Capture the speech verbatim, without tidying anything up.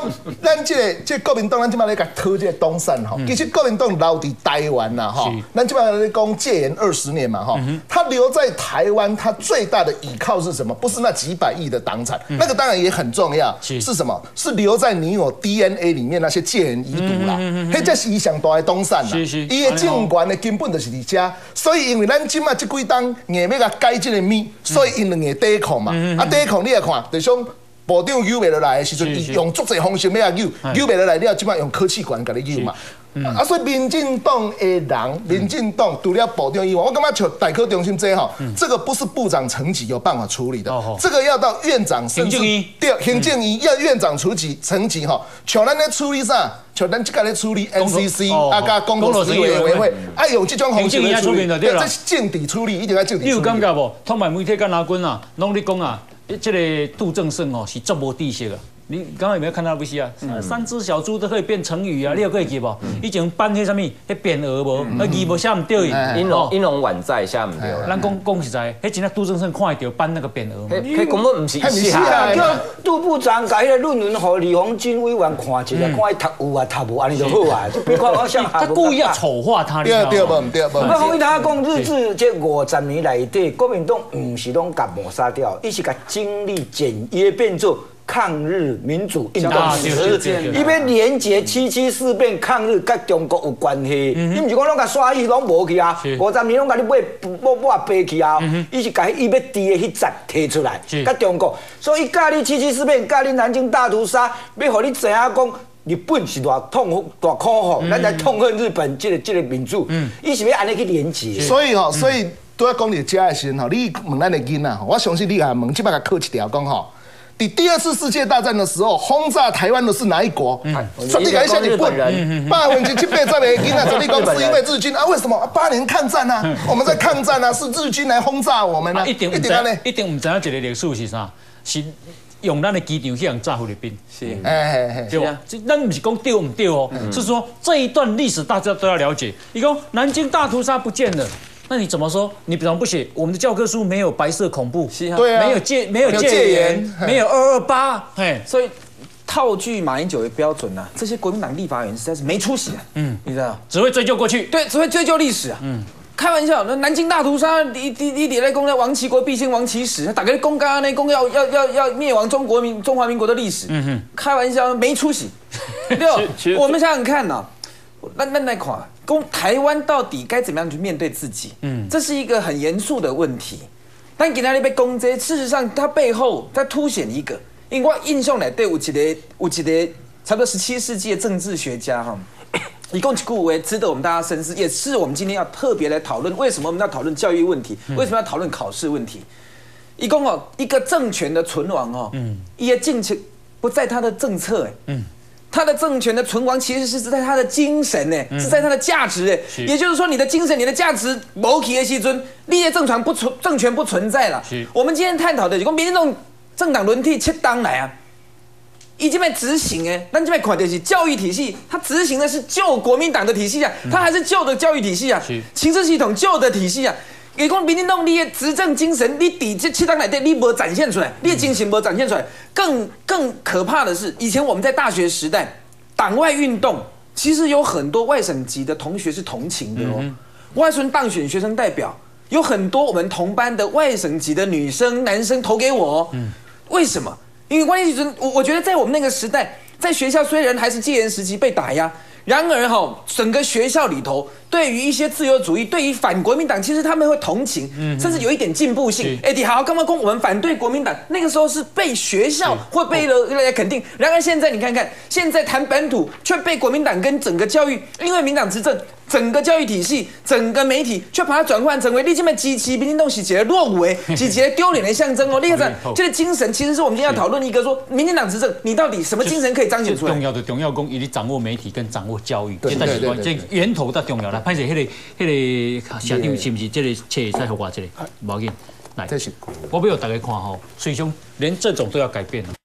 咱这个这国民党，咱即摆咧甲讨这个东山吼，其实国民党留伫台湾呐吼，咱即摆咧讲戒严二十年嘛吼，他留在台湾，他最大的依靠是什么？不是那几百亿的党产，那个当然也很重要，是什么？是留在你有 D N A 里面那些戒严遗毒啦，迄才是伊上大的东山啦，伊的政权的根本就是伫遮，所以因为咱即摆即几档硬要甲改这个咪，所以因两个抵抗嘛，啊抵抗你来看，就像。部长扭袂落来的时阵，伊用足侪方式要扭，扭袂落来了，即摆用科技管甲你扭嘛。啊，所以民进党的人，民进党除了部长以外，我感觉像代科中心这吼，这个不是部长层级有办法处理的，这个要到院长甚至对行政院要院长层级层级吼，像咱咧处理啥？像咱即个咧处理 N C C 啊，甲公共事业委员会，爱用这种方式来处理，这是政治处理，一定要政治处理。 你有感觉无？通版媒体跟阿军啊，拢咧讲啊。这个杜正胜哦是足无知识的。你刚刚有没有看到不是啊？三只小猪都可以变成语啊！你有可以记无？以前办迄什么，迄匾额无，那字无写唔对。 音容音容宛在写唔对。 咱讲讲实在，迄真正杜正胜看得到办那个匾额。 迄根本唔是写啊！叫杜部长把迄个论文互李鸿钧委员看一下，看伊读有啊读无，安尼就好啊。就别看我像他故意要丑化他， 对对不对不。 我讲伊他讲日治这五十年内底，国民党唔是拢甲抹杀掉，伊是甲经历简约变做。抗日民主运动史，伊要连结七七事变抗日，甲中国有关系。你毋是讲拢甲刷去拢无去啊？五十年拢甲你买抹抹白去啊？伊是甲伊要治的迄节提出来，甲中国。所以教你七七事变，教你南京大屠杀，要互你知影讲日本是偌痛大苦吼，咱来痛恨日本这个这个民主。伊是要安尼去连结。 所以吼，所以拄仔讲你遮的时阵吼，你问咱的囡仔，我相信你甲问，即摆甲考一条讲吼。第二次世界大战的时候，轰炸台湾的是哪一国？绝对讲一下日本人。八分之七八十个囡仔，绝对讲是因为日军啊？为什么？八年抗战啊，我们在抗战啊，是日军来轰炸我们啊！ 一定一定呢，一定唔知影一个历史是啥？是用咱的机场去人炸菲律宾。是，哎，对啊，咱不是讲对唔对哦，是说这一段历史大家都要了解。你讲南京大屠杀不见了。那你怎么说？你比方不写我们的教科书没有白色恐怖， 对啊， 没有戒没有戒严，没有二二八，哎， 所以套句马英九的标准啊，这些国民党立法委员实在是没出息啊，嗯，你知道， 只会追究过去， 对，只会追究历史啊，嗯，开玩笑，那南京大屠杀，你你你你来讲那亡其国必先亡其史，打个公刚刚那公要要要要灭亡中国民中华民国的历史，嗯哼，开玩笑，没出息。六，我们想想看呐，那那那看。公台湾到底该怎么样去面对自己？嗯，这是一个很严肃的问题。但给他那被攻击，事实上它背后在凸显一个，因为我印象来对有一个有一个差不多十七世纪的政治学家哈，一共几句话值得我们大家深思，也是我们今天要特别来讨论为什么我们要讨论教育问题，为什么要讨论考试问题？一共哦，一个政权的存亡哦，嗯，一个政权不在他的政策哎，嗯。他的政权的存亡其实是在他的精神呢，是在他的价值哎，也就是说，你的精神、你的价值没起的时阵，你的政权不存政权不存在了。我们今天探讨的，就讲民进党政党轮替切当来啊，已经被执行哎，那这边看的是教育体系，它执行的是旧国民党的体系啊，它还是旧的教育体系啊，情治系统旧的体系啊。也讲民进党你的执政精神，你底这七党内底你没展现出来，你的精神没展现出来。更更可怕的是，以前我们在大学时代，党外运动其实有很多外省籍的同学是同情的哦。嗯、外孙当选学生代表，有很多我们同班的外省籍的女生、男生投给我、哦。嗯、为什么？因为关系我我觉得在我们那个时代，在学校虽然还是戒严时期被打压。然而哈，整个学校里头，对于一些自由主义，对于反国民党，其实他们会同情，嗯、甚至有一点进步性。哎，你好好干嘛讲我们反对国民党？那个时候是被学校或被来肯定。然而现在你看看，现在谈本土却被国民党跟整个教育，因为民党执政，整个教育体系、整个媒体却把它转换成为你这么支持民进党是一个落伍的，是一个丢脸的象征哦。你看，这个精神其实是我们今天要讨论一个说，民进党执政，你到底什么精神可以彰显出来？重要的重要功，以及掌握媒体跟掌握教育，这是关这源头最重要啦。拍摄迄个迄个社长是不是这个册会使互我这个？无要紧，来，我要大家看吼，水兄连这种都要改变了。